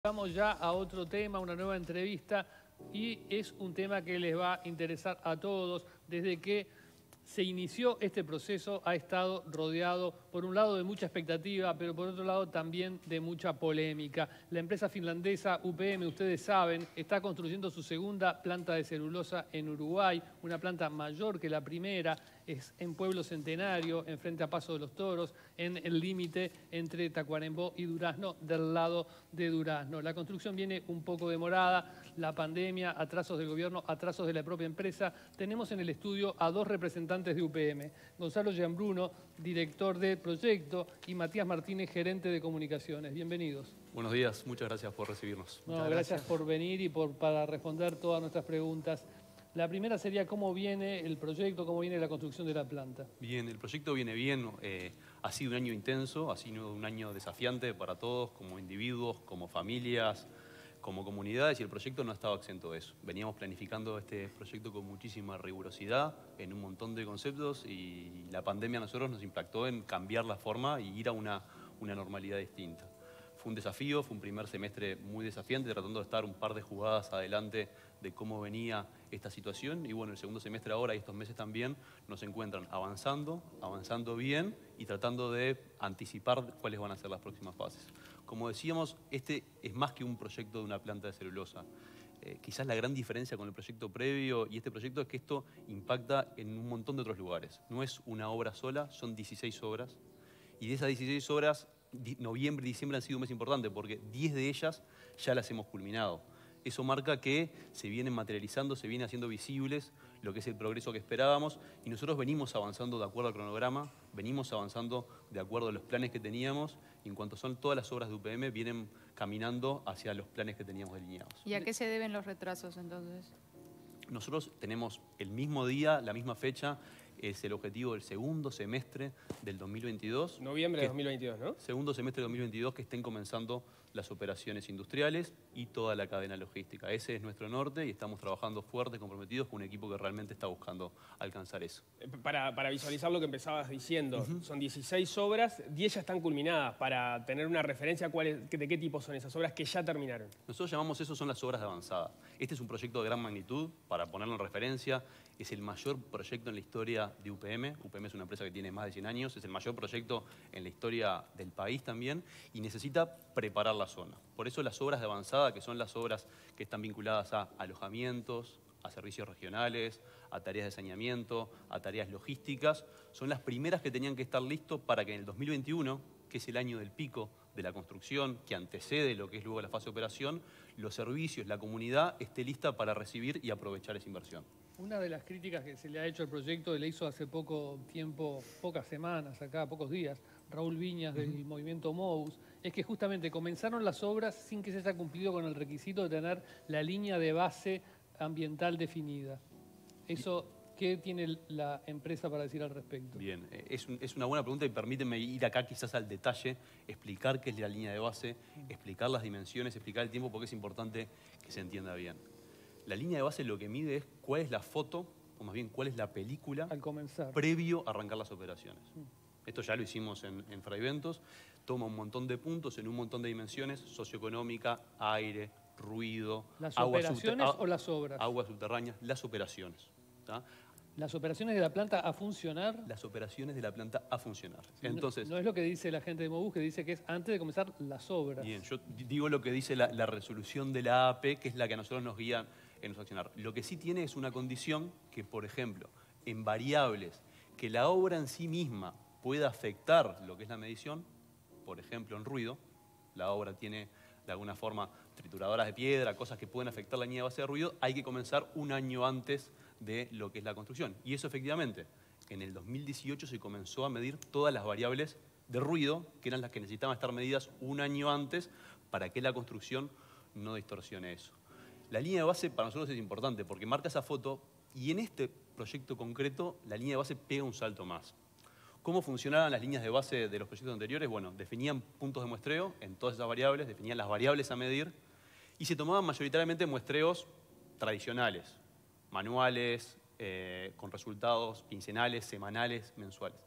Vamos ya a otro tema, una nueva entrevista, y es un tema que les va a interesar a todos. Desde que se inició este proceso ha estado rodeado, por un lado, de mucha expectativa, pero por otro lado también de mucha polémica. La empresa finlandesa UPM, ustedes saben, está construyendo su segunda planta de celulosa en Uruguay, una planta mayor que la primera, es en Pueblo Centenario, enfrente a Paso de los Toros, en el límite entre Tacuarembó y Durazno, del lado de Durazno. La construcción viene un poco demorada, la pandemia, atrasos del gobierno, atrasos de la propia empresa. Tenemos en el estudio a dos representantes de UPM, Gonzalo Gianbruno, director del proyecto, y Matías Martínez, gerente de comunicaciones. Bienvenidos. Buenos días, muchas gracias por recibirnos. Gracias por venir y para responder todas nuestras preguntas. La primera sería cómo viene el proyecto, cómo viene la construcción de la planta. Bien, el proyecto viene bien. Ha sido un año intenso, ha sido un año desafiante para todos, como individuos, como familias, como comunidades, y el proyecto no ha estado exento de eso. Veníamos planificando este proyecto con muchísima rigurosidad, en un montón de conceptos, y la pandemia a nosotros nos impactó en cambiar la forma y ir a una normalidad distinta. Fue un desafío, fue un primer semestre muy desafiante, tratando de estar un par de jugadas adelante de cómo venía esta situación. Y bueno, el segundo semestre ahora y estos meses también nos encuentran avanzando bien y tratando de anticipar cuáles van a ser las próximas fases. Como decíamos, este es más que un proyecto de una planta de celulosa. Quizás la gran diferencia con el proyecto previo y este proyecto es que esto impacta en un montón de otros lugares. No es una obra sola, son 16 obras. Y de esas 16 obras, noviembre y diciembre han sido un mes importante porque 10 de ellas ya las hemos culminado. Eso marca que se vienen materializando, se viene haciendo visibles lo que es el progreso que esperábamos, y nosotros venimos avanzando de acuerdo al cronograma, venimos avanzando de acuerdo a los planes que teníamos, y en cuanto son todas las obras de UPM vienen caminando hacia los planes que teníamos delineados. ¿Y a qué se deben los retrasos entonces? Nosotros tenemos el mismo día, la misma fecha, es el objetivo del segundo semestre del 2022. Noviembre de 2022, ¿no? Segundo semestre de 2022, que estén comenzando las operaciones industriales y toda la cadena logística. Ese es nuestro norte y estamos trabajando fuertes, comprometidos con un equipo que realmente está buscando alcanzar eso. Para visualizar lo que empezabas diciendo, son 16 obras, 10 ya están culminadas. Para tener una referencia, ¿de qué tipo son esas obras que ya terminaron? Nosotros llamamos eso son las obras de avanzada. Este es un proyecto de gran magnitud, para ponerlo en referencia. Es el mayor proyecto en la historia de UPM. UPM es una empresa que tiene más de 100 años, es el mayor proyecto en la historia del país también, y necesita preparar la zona. Por eso las obras de avanzada, que son las obras que están vinculadas a alojamientos, a servicios regionales, a tareas de saneamiento, a tareas logísticas, son las primeras que tenían que estar listos para que en el 2021, que es el año del pico de la construcción, que antecede lo que es luego la fase de operación, los servicios, la comunidad esté lista para recibir y aprovechar esa inversión. Una de las críticas que se le ha hecho al proyecto, le hizo hace poco tiempo, pocas semanas, acá, pocos días, Raúl Viñas del movimiento MOUS, es que justamente comenzaron las obras sin que se haya cumplido con el requisito de tener la línea de base ambiental definida. Eso, ¿qué tiene la empresa para decir al respecto? Bien, es una buena pregunta y permíteme ir acá quizás al detalle, explicar qué es la línea de base, explicar las dimensiones, explicar el tiempo, porque es importante que se entienda bien. La línea de base lo que mide es cuál es la foto, o más bien cuál es la película Al comenzar, previo a arrancar las operaciones. Esto ya lo hicimos en Fraiventos, toma un montón de puntos en un montón de dimensiones: socioeconómica, aire, ruido, ¿las operaciones o las obras? Aguas subterráneas, las operaciones. ¿Tá? ¿Las operaciones de la planta a funcionar? Las operaciones de la planta a funcionar. Entonces, no es lo que dice la gente de MOUS, que dice que es antes de comenzar las obras. Bien, yo digo lo que dice la resolución de la AP, que es la que a nosotros nos guía en nuestro accionar. Lo que sí tiene es una condición que, por ejemplo, en variables que la obra en sí misma pueda afectar lo que es la medición, por ejemplo, en ruido, la obra tiene de alguna forma trituradoras de piedra, cosas que pueden afectar la línea de base de ruido, hay que comenzar un año antes de lo que es la construcción. Y eso efectivamente, en el 2018 se comenzó a medir todas las variables de ruido, que eran las que necesitaban estar medidas un año antes para que la construcción no distorsione eso. La línea de base para nosotros es importante porque marca esa foto, y en este proyecto concreto la línea de base pega un salto más. ¿Cómo funcionaban las líneas de base de los proyectos anteriores? Bueno, definían puntos de muestreo en todas esas variables, definían las variables a medir y se tomaban mayoritariamente muestreos tradicionales, manuales, con resultados quincenales, semanales, mensuales.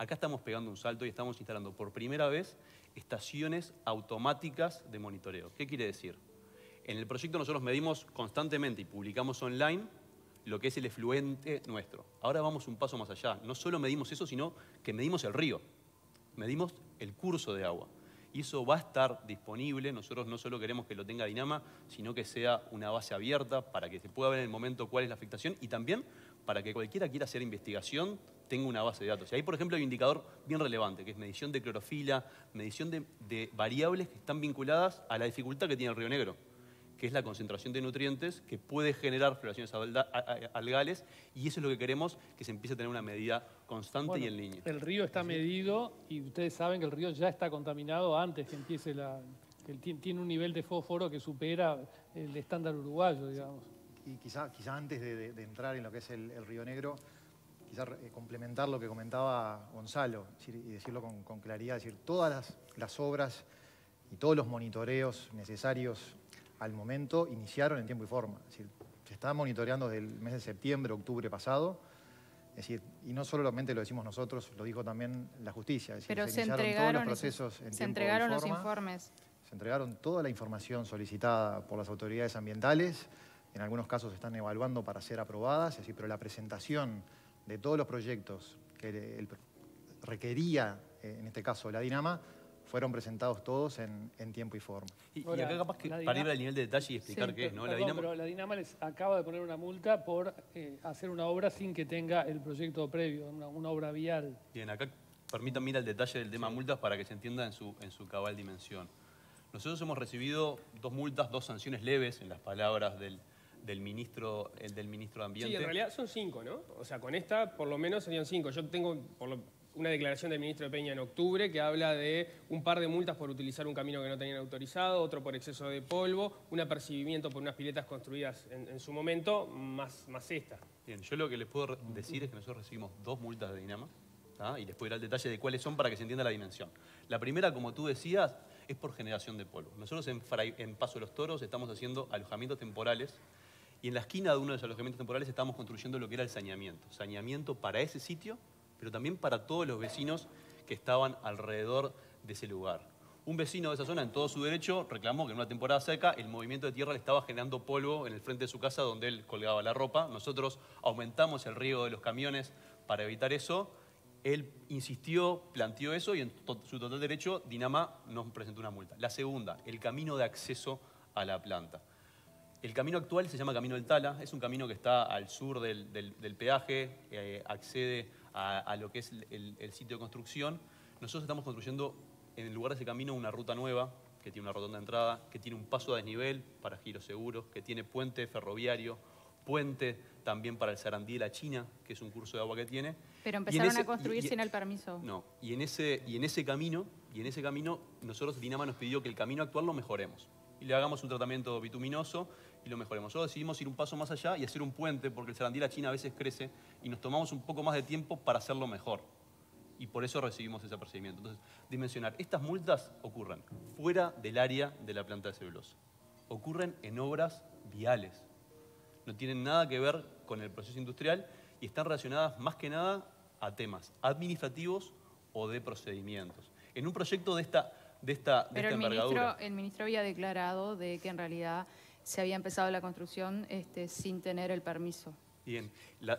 Acá estamos pegando un salto y estamos instalando por primera vez estaciones automáticas de monitoreo. ¿Qué quiere decir? En el proyecto nosotros medimos constantemente y publicamos online lo que es el efluente nuestro. Ahora vamos un paso más allá. No solo medimos eso, sino que medimos el río. Medimos el curso de agua. Y eso va a estar disponible. Nosotros no solo queremos que lo tenga Dinama, sino que sea una base abierta para que se pueda ver en el momento cuál es la afectación y también para que cualquiera quiera hacer investigación tenga una base de datos. Y ahí, por ejemplo, hay un indicador bien relevante, que es medición de clorofila, medición de variables que están vinculadas a la dificultad que tiene el Río Negro, que es la concentración de nutrientes que puede generar floraciones algales, y eso es lo que queremos, que se empiece a tener una medida constante y en línea. El río está medido y ustedes saben que el río ya está contaminado antes que empiece tiene un nivel de fósforo que supera el estándar uruguayo, digamos. Y quizá antes de entrar en lo que es el Río Negro, quizá complementar lo que comentaba Gonzalo y decirlo con claridad, es decir, todas las obras y todos los monitoreos necesarios al momento iniciaron en tiempo y forma. Es decir, se está monitoreando desde el mes de septiembre, octubre pasado. Es decir, y no solamente lo decimos nosotros, lo dijo también la justicia. Es decir, Pero se iniciaron todos los procesos en se tiempo entregaron y los forma. informes. Se entregaron toda la información solicitada por las autoridades ambientales. En algunos casos se están evaluando para ser aprobadas. Es decir, pero la presentación de todos los proyectos que requería, en este caso, la Dinama, fueron presentados todos en tiempo y forma. Y acá capaz que para ir al nivel de detalle y explicar qué es, ¿no? Pero la Dinama les acaba de poner una multa por hacer una obra sin que tenga el proyecto previo, una obra vial. Bien, acá permítanme ir al detalle del tema multas para que se entienda en su cabal dimensión. Nosotros hemos recibido 2 multas, 2 sanciones leves, en las palabras del ministro de Ambiente. Sí, en realidad son 5, ¿no? O sea, con esta por lo menos serían 5. Yo tengo una declaración del ministro de Peña en octubre que habla de un par de multas por utilizar un camino que no tenían autorizado, otro por exceso de polvo, un apercibimiento por unas piletas construidas en su momento, más esta. Bien, yo lo que les puedo decir es que nosotros recibimos 2 multas de Dinama, ¿tá? Y les puedo ir al detalle de cuáles son para que se entienda la dimensión. La primera, como tú decías, es por generación de polvo. Nosotros en Paso de los Toros estamos haciendo alojamientos temporales y en la esquina de uno de los alojamientos temporales estamos construyendo lo que era el saneamiento. Saneamiento para ese sitio, pero también para todos los vecinos que estaban alrededor de ese lugar. Un vecino de esa zona, en todo su derecho, reclamó que en una temporada seca el movimiento de tierra le estaba generando polvo en el frente de su casa donde él colgaba la ropa. Nosotros aumentamos el riego de los camiones para evitar eso. Él insistió, planteó eso y en su total derecho Dinama nos presentó una multa. La segunda, el camino de acceso a la planta. El camino actual se llama Camino del Tala, es un camino que está al sur del peaje, accede a lo que es el sitio de construcción. Nosotros estamos construyendo en lugar de ese camino una ruta nueva, que tiene una rotonda de entrada, que tiene un paso a desnivel para giros seguros, que tiene puente ferroviario, puente también para el Sarandí de la China, que es un curso de agua que tiene. Pero empezaron a construir sin el permiso. No, y en ese camino, nosotros Dinama nos pidió que el camino actual lo mejoremos. Y le hagamos un tratamiento bituminoso y lo mejoremos. Nosotros decidimos ir un paso más allá y hacer un puente, porque el Sarandí de la China a veces crece y nos tomamos un poco más de tiempo para hacerlo mejor. Y por eso recibimos ese apercibimiento. Entonces, dimensionar. Estas multas ocurren fuera del área de la planta de celulosa. Ocurren en obras viales. No tienen nada que ver con el proceso industrial y están relacionadas más que nada a temas administrativos o de procedimientos. En un proyecto de esta envergadura. El ministro había declarado de que en realidad se había empezado la construcción sin tener el permiso. Bien,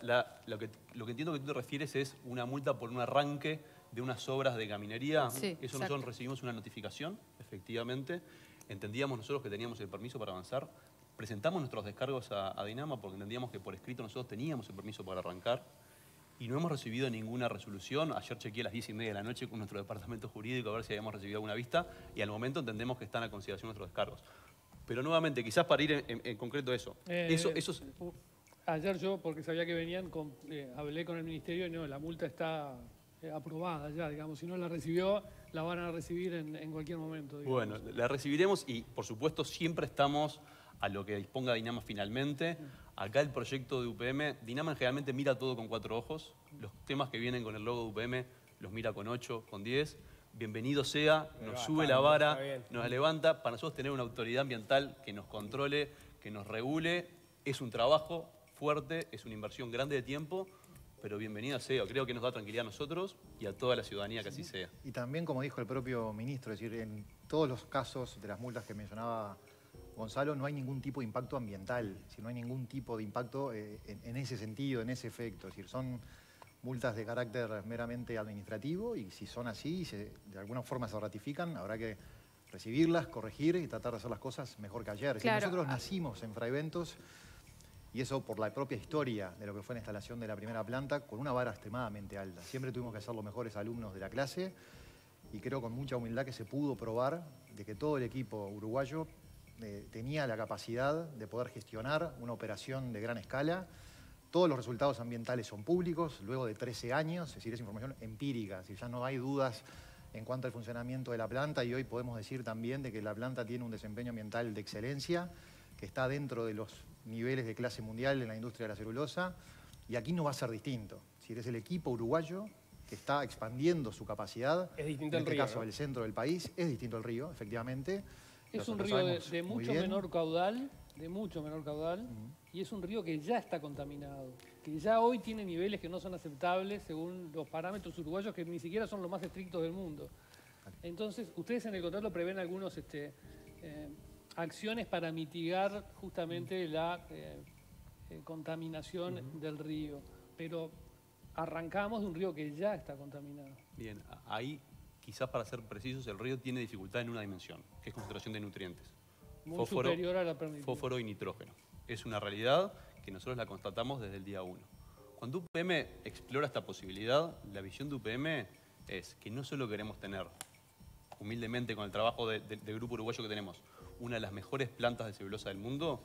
lo que entiendo que tú te refieres es una multa por un arranque de unas obras de caminería. Sí, Eso exacto. nosotros recibimos una notificación, efectivamente. Entendíamos nosotros que teníamos el permiso para avanzar. Presentamos nuestros descargos a Dinama porque entendíamos que por escrito nosotros teníamos el permiso para arrancar y no hemos recibido ninguna resolución. Ayer chequeé a las 10:30 de la noche con nuestro departamento jurídico a ver si habíamos recibido alguna vista y al momento entendemos que están a consideración nuestros descargos. Pero nuevamente, quizás para ir en concreto eso. Ayer yo, porque sabía que venían, hablé con el ministerio y no, la multa está aprobada ya, digamos. Si no la recibió, la van a recibir en cualquier momento. Digamos. Bueno, la recibiremos y, por supuesto, siempre estamos a lo que disponga Dinama finalmente. Acá el proyecto de UPM, Dinama generalmente mira todo con 4 ojos. Los temas que vienen con el logo de UPM los mira con 8, con 10. Bienvenido sea, nos sube la vara, nos levanta. Para nosotros tener una autoridad ambiental que nos controle, que nos regule, es un trabajo fuerte, es una inversión grande de tiempo, pero bienvenida sea. Creo que nos da tranquilidad a nosotros y a toda la ciudadanía que así sea. Y también, como dijo el propio ministro, es decir, en todos los casos de las multas que mencionaba Gonzalo, no hay ningún tipo de impacto ambiental, si no hay ningún tipo de impacto en ese sentido, en ese efecto. Es decir, son multas de carácter meramente administrativo y si son así y de alguna forma se ratifican, habrá que recibirlas, corregir y tratar de hacer las cosas mejor que ayer. Claro. Nosotros nacimos en Fraiventos y eso por la propia historia de lo que fue la instalación de la primera planta, con una vara extremadamente alta. Siempre tuvimos que ser los mejores alumnos de la clase y creo con mucha humildad que se pudo probar de que todo el equipo uruguayo tenía la capacidad de poder gestionar una operación de gran escala. Todos los resultados ambientales son públicos, luego de 13 años, es decir, es información empírica, es decir, ya no hay dudas en cuanto al funcionamiento de la planta y hoy podemos decir también de que la planta tiene un desempeño ambiental de excelencia, que está dentro de los niveles de clase mundial en la industria de la celulosa y aquí no va a ser distinto. Es decir, es el equipo uruguayo que está expandiendo su capacidad. Es distinto en el este río, caso, ¿no? el centro del país, es distinto el río, efectivamente. Es un Nosotros río sabemos de muy mucho bien. menor caudal, y es un río que ya está contaminado, que ya hoy tiene niveles que no son aceptables según los parámetros uruguayos que ni siquiera son los más estrictos del mundo. Entonces, ustedes en el contrato prevén algunas acciones para mitigar justamente la contaminación del río, pero arrancamos de un río que ya está contaminado. Bien, ahí quizás para ser precisos, el río tiene dificultad en una dimensión, que es concentración de nutrientes. Muy superior a la permitida. Fósforo y nitrógeno. Es una realidad que nosotros la constatamos desde el día 1. Cuando UPM explora esta posibilidad, la visión de UPM es que no solo queremos tener, humildemente con el trabajo del grupo uruguayo que tenemos, una de las mejores plantas de celulosa del mundo,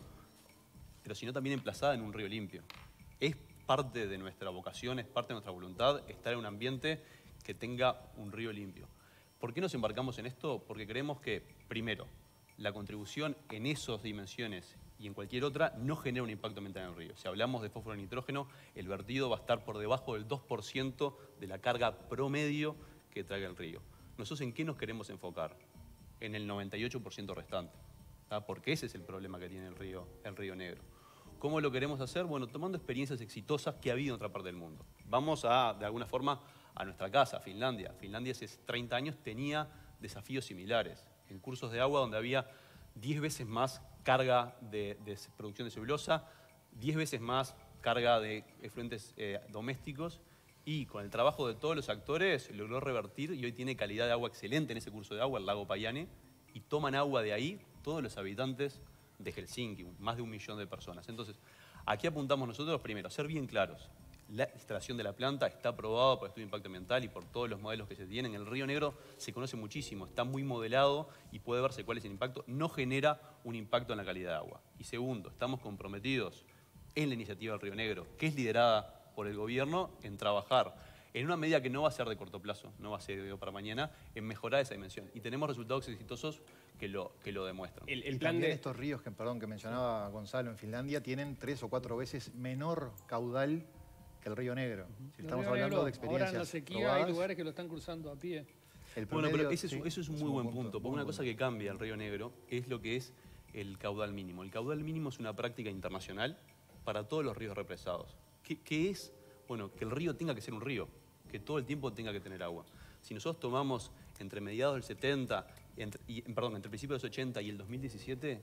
pero sino también emplazada en un río limpio. Es parte de nuestra vocación, es parte de nuestra voluntad estar en un ambiente que tenga un río limpio. ¿Por qué nos embarcamos en esto? Porque creemos que, primero, la contribución en esas dimensiones y en cualquier otra no genera un impacto ambiental en el río. Si hablamos de fósforo y nitrógeno, el vertido va a estar por debajo del 2% de la carga promedio que traiga el río. ¿Nosotros en qué nos queremos enfocar? En el 98% restante, ¿tá? Porque ese es el problema que tiene el río Negro. ¿Cómo lo queremos hacer? Bueno, tomando experiencias exitosas que ha habido en otra parte del mundo. Vamos de alguna forma, a nuestra casa, Finlandia. Finlandia hace 30 años tenía desafíos similares. En cursos de agua donde había 10 veces más carga de producción de celulosa, 10 veces más carga de efluentes domésticos y con el trabajo de todos los actores logró revertir y hoy tiene calidad de agua excelente en ese curso de agua, el lago Päijänne, y toman agua de ahí todos los habitantes de Helsinki, más de 1 millón de personas. Entonces, aquí apuntamos nosotros primero a ser bien claros. La instalación de la planta está aprobada por el estudio de impacto ambiental y por todos los modelos que se tienen. El Río Negro se conoce muchísimo, está muy modelado y puede verse cuál es el impacto. No genera un impacto en la calidad de agua. Y segundo, estamos comprometidos en la iniciativa del Río Negro, que es liderada por el gobierno, en trabajar en una medida que no va a ser de corto plazo, no va a ser de hoy para mañana, en mejorar esa dimensión. Y tenemos resultados exitosos que lo demuestran. El Y plan también de... estos ríos que mencionaba Gonzalo en Finlandia tienen 3 o 4 veces menor caudal que el Río Negro. Si El estamos Río hablando Negro, de experiencias ahora en la sequía probadas, hay lugares que lo están cruzando a pie. el Bueno, promedio, pero eso sí, es un muy buen punto, porque muy una buen cosa que cambia el Río Negro es lo que es el caudal mínimo. El caudal mínimo es una práctica internacional para todos los ríos represados. ¿Qué es? Bueno, que el río tenga que ser un río, que todo el tiempo tenga que tener agua. Si nosotros tomamos entre mediados del 70, entre principios de los 80 y el 2017,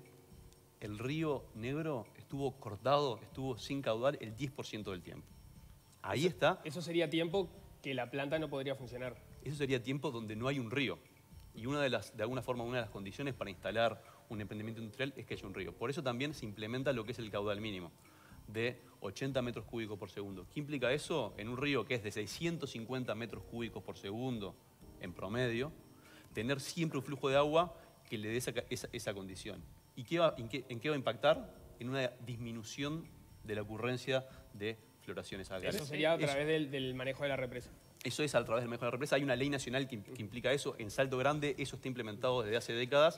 el Río Negro estuvo cortado, estuvo sin caudal el 10% del tiempo. Ahí está. Eso sería tiempo que la planta no podría funcionar. Eso sería tiempo donde no hay un río. Y de alguna forma, una de las condiciones para instalar un emprendimiento industrial es que haya un río. Por eso también se implementa lo que es el caudal mínimo, de 80 metros cúbicos por segundo. ¿Qué implica eso? En un río que es de 650 metros cúbicos por segundo en promedio, tener siempre un flujo de agua que le dé esa condición. ¿Y en qué va a impactar? En una disminución de la ocurrencia de floraciones algales. Eso sería a través del manejo de la represa. Eso es a través del manejo de la represa. Hay una ley nacional que implica eso. En Salto Grande eso está implementado desde hace décadas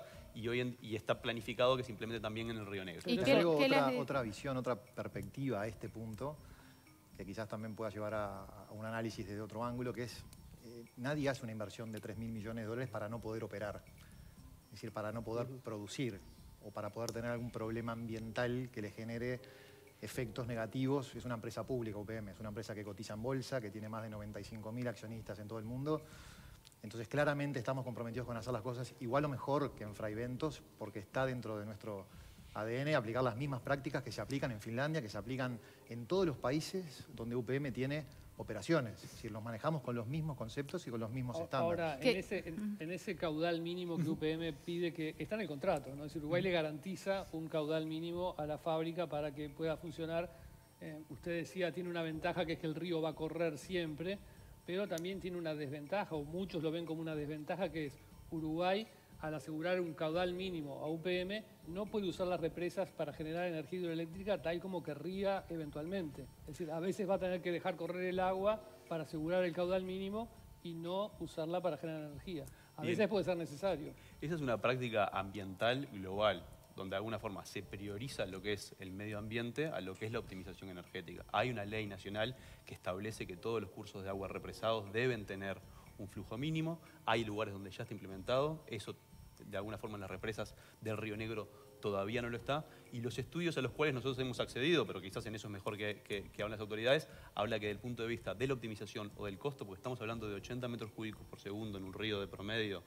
y está planificado que se implemente también en el Río Negro. ¿Y Te qué- traigo qué les otra visión, otra perspectiva a este punto, que quizás también pueda llevar a un análisis desde otro ángulo, que es, nadie hace una inversión de 3.000 millones de dólares para no poder operar, es decir, para no poder producir o para poder tener algún problema ambiental que le genere efectos negativos. Es una empresa pública, UPM, es una empresa que cotiza en bolsa, que tiene más de 95.000 accionistas en todo el mundo. Entonces, claramente estamos comprometidos con hacer las cosas igual o mejor que en Fraiventos, porque está dentro de nuestro ADN aplicar las mismas prácticas que se aplican en Finlandia, que se aplican en todos los países donde UPM tiene operaciones. Es decir, los manejamos con los mismos conceptos y con los mismos estándares. Ahora, en ese caudal mínimo que UPM pide, que está en el contrato, ¿no? Es decir, Uruguay le garantiza un caudal mínimo a la fábrica para que pueda funcionar. Usted decía, tiene una ventaja, que es que el río va a correr siempre, pero también tiene una desventaja, o muchos lo ven como una desventaja, que es Uruguay, al asegurar un caudal mínimo a UPM, no puede usar las represas para generar energía hidroeléctrica tal como querría eventualmente. Es decir, a veces va a tener que dejar correr el agua para asegurar el caudal mínimo y no usarla para generar energía. A veces puede ser necesario. Esa es una práctica ambiental global, donde de alguna forma se prioriza lo que es el medio ambiente a lo que es la optimización energética. Hay una ley nacional que establece que todos los cursos de agua represados deben tener un flujo mínimo. Hay lugares donde ya está implementado, eso de alguna forma en las represas del Río Negro todavía no lo está, y los estudios a los cuales nosotros hemos accedido, pero quizás en eso es mejor que hablen las autoridades, habla que desde el punto de vista de la optimización o del costo, porque estamos hablando de 80 metros cúbicos por segundo en un río de promedio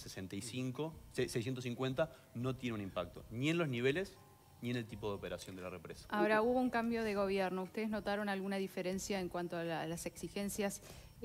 650, no tiene un impacto, ni en los niveles, ni en el tipo de operación de la represa. Ahora, hubo un cambio de gobierno. ¿Ustedes notaron alguna diferencia en cuanto a las exigencias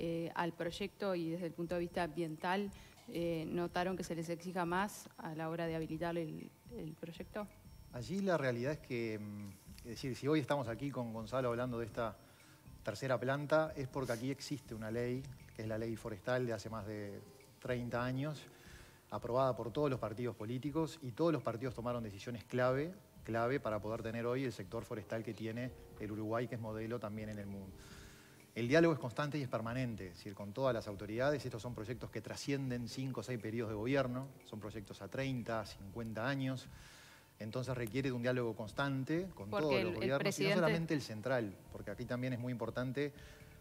al proyecto y desde el punto de vista ambiental? ¿Notaron que se les exija más a la hora de habilitar el proyecto? Allí la realidad es que, es decir, si hoy estamos aquí con Gonzalo hablando de esta tercera planta, es porque aquí existe una ley, que es la ley forestal de hace más de 30 años, aprobada por todos los partidos políticos, y todos los partidos tomaron decisiones clave para poder tener hoy el sector forestal que tiene el Uruguay, que es modelo también en el mundo. El diálogo es constante y es permanente, es decir, con todas las autoridades. Estos son proyectos que trascienden 5 o 6 periodos de gobierno, son proyectos a 30, 50 años, entonces requiere de un diálogo constante con todos los gobiernos, y no solamente el central, porque aquí también es muy importante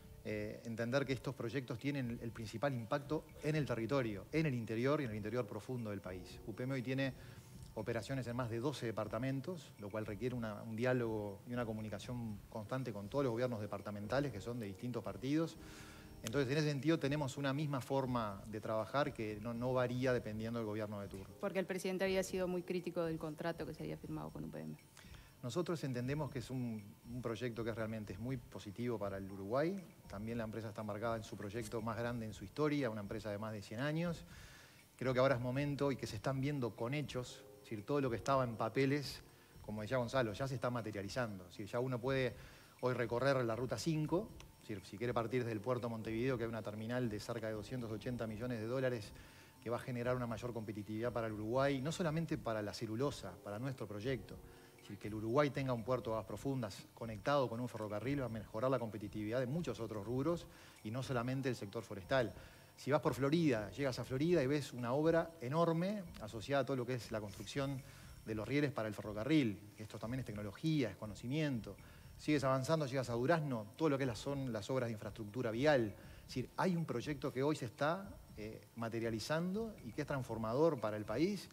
entender que estos proyectos tienen el principal impacto en el territorio, en el interior y en el interior profundo del país. UPM hoy tiene operaciones en más de 12 departamentos, lo cual requiere un diálogo y una comunicación constante con todos los gobiernos departamentales que son de distintos partidos. Entonces, en ese sentido, tenemos una misma forma de trabajar que no varía dependiendo del gobierno de turno. Porque el presidente había sido muy crítico del contrato que se había firmado con UPM. Nosotros entendemos que es un proyecto que realmente es muy positivo para el Uruguay. También la empresa está embarcada en su proyecto más grande en su historia, una empresa de más de 100 años. Creo que ahora es momento y que se están viendo con hechos. Es decir, todo lo que estaba en papeles, como decía Gonzalo, ya se está materializando. Es decir, ya uno puede hoy recorrer la Ruta 5, es decir, si quiere partir desde el puerto de Montevideo, que hay una terminal de cerca de 280 millones de dólares, que va a generar una mayor competitividad para el Uruguay, no solamente para la celulosa, para nuestro proyecto. Es decir, que el Uruguay tenga un puerto de aguas profundas conectado con un ferrocarril va a mejorar la competitividad de muchos otros rubros y no solamente el sector forestal. Si vas por Florida, llegas a Florida y ves una obra enorme asociada a todo lo que es la construcción de los rieles para el ferrocarril. Esto también es tecnología, es conocimiento. Sigues avanzando, llegas a Durazno, todo lo que son las obras de infraestructura vial. Es decir, hay un proyecto que hoy se está materializando y que es transformador para el país.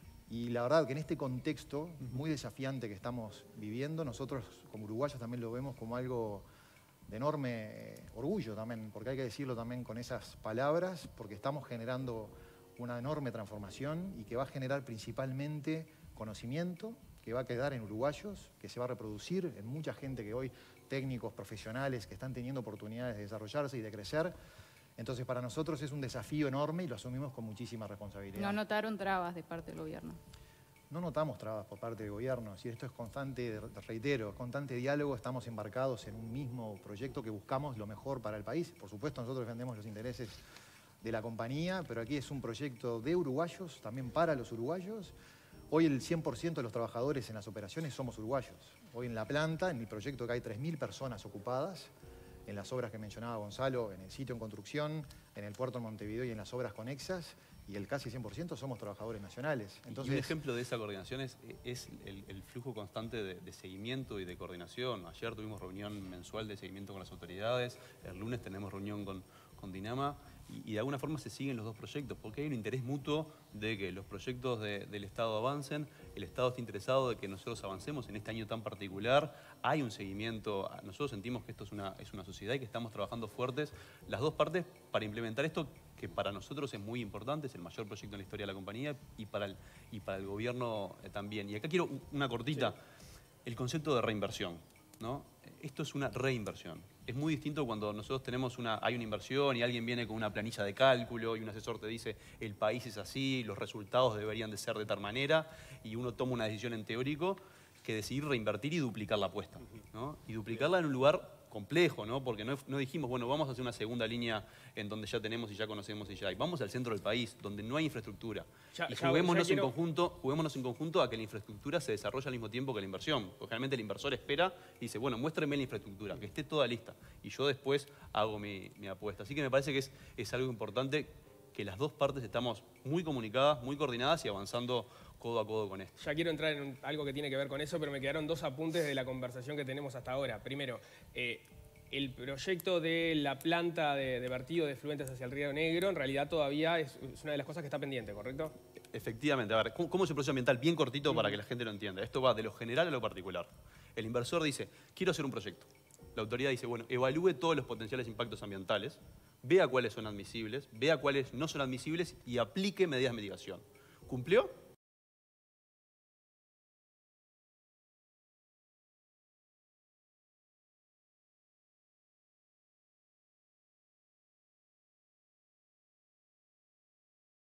Y la verdad que en este contexto muy desafiante que estamos viviendo, nosotros como uruguayos también lo vemos como algo de enorme orgullo también, porque hay que decirlo también con esas palabras, porque estamos generando una enorme transformación y que va a generar principalmente conocimiento, que va a quedar en uruguayos, que se va a reproducir en mucha gente que hoy, técnicos, profesionales, que están teniendo oportunidades de desarrollarse y de crecer. Entonces, para nosotros es un desafío enorme y lo asumimos con muchísima responsabilidad. ¿No notaron trabas de parte del gobierno? No notamos trabas por parte del gobierno. Si esto es constante, reitero, constante diálogo, estamos embarcados en un mismo proyecto que buscamos lo mejor para el país. Por supuesto, nosotros defendemos los intereses de la compañía, pero aquí es un proyecto de uruguayos, también para los uruguayos. Hoy el 100% de los trabajadores en las operaciones somos uruguayos. Hoy en la planta, en mi proyecto, que hay 3.000 personas ocupadas, en las obras que mencionaba Gonzalo, en el sitio en construcción, en el puerto de Montevideo y en las obras conexas, y el casi 100% somos trabajadores nacionales. Entonces, y un ejemplo de esa coordinación es el flujo constante de seguimiento y de coordinación. Ayer tuvimos reunión mensual de seguimiento con las autoridades, el lunes tenemos reunión con Dinama. y de alguna forma se siguen los dos proyectos, porque hay un interés mutuo de que los proyectos del Estado avancen, el Estado está interesado de que nosotros avancemos en este año tan particular, hay un seguimiento, nosotros sentimos que esto es una sociedad y que estamos trabajando fuertes las dos partes para implementar esto que para nosotros es muy importante, es el mayor proyecto en la historia de la compañía y para el gobierno también. Y acá quiero una cortita, el concepto de reinversión, ¿no? Esto es una reinversión. Es muy distinto cuando nosotros hay una inversión y alguien viene con una planilla de cálculo y un asesor te dice el país es así, los resultados deberían de ser de tal manera y uno toma una decisión en teórico que decidir reinvertir y duplicar la apuesta, ¿no? Y duplicarla en un lugar complejo, ¿no? Porque no dijimos, bueno, vamos a hacer una segunda línea en donde ya tenemos y ya conocemos y ya hay. Vamos al centro del país, donde no hay infraestructura. Juguémonos en conjunto a que la infraestructura se desarrolle al mismo tiempo que la inversión. Porque realmente el inversor espera y dice, bueno, muéstrenme la infraestructura, que esté toda lista. Y yo después hago mi apuesta. Así que me parece que es algo importante que las dos partes estamos muy comunicadas, muy coordinadas y avanzando codo a codo con esto. Ya quiero entrar en algo que tiene que ver con eso, pero me quedaron dos apuntes de la conversación que tenemos hasta ahora. Primero, el proyecto de la planta de vertido de efluentes hacia el Río Negro en realidad todavía es una de las cosas que está pendiente, ¿correcto? Efectivamente. A ver, ¿cómo es el proceso ambiental? Bien cortito para que la gente lo entienda. Esto va de lo general a lo particular. El inversor dice, quiero hacer un proyecto. La autoridad dice, bueno, evalúe todos los potenciales impactos ambientales, vea cuáles son admisibles, vea cuáles no son admisibles y aplique medidas de mitigación. ¿Cumplió?